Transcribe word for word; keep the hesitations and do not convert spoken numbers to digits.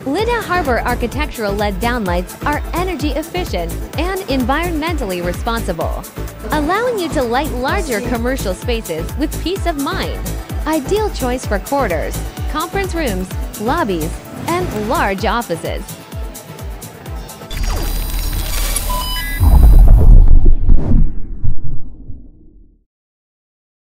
Lida Harbor architectural L E D downlights are energy efficient and environmentally responsible, allowing you to light larger commercial spaces with peace of mind. Ideal choice for corridors, conference rooms, lobbies, and large offices.